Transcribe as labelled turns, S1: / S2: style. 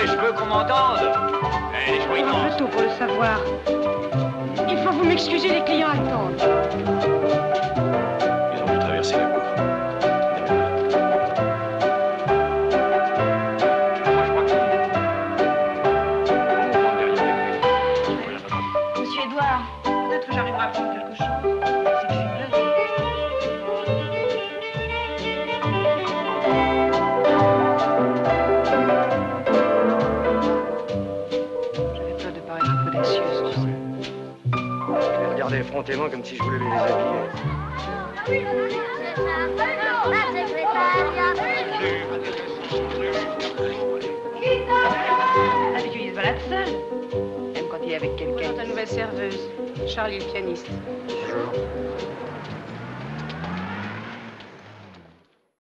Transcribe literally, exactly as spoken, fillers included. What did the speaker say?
S1: je veux qu'on m'entende. Eh, je vois
S2: C'est un peu tôt pour le savoir. Il faut vous m'excuser, les clients attendent.
S3: Ils ont dû traverser la cour.
S2: Monsieur Edouard, peut-être que j'arriverai à prendre quelque chose. C'est que je suis blasée. J'avais peur de paraître un peu audacieuse, tu sais.
S3: Je les regardais effrontément comme si je voulais les déshabiller.
S2: D'habitude, il se balade seul. Même quand il est avec quelqu'un. Ta nouvelle serveuse, Charlie le pianiste.
S3: Bonjour.